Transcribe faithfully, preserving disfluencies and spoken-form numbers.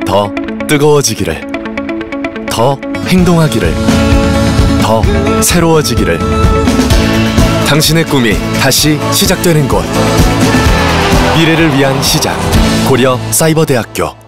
더 뜨거워지기를, 더 행동하기를, 더 새로워지기를. 당신의 꿈이 다시 시작되는 곳, 미래를 위한 시작, 고려 사이버대학교.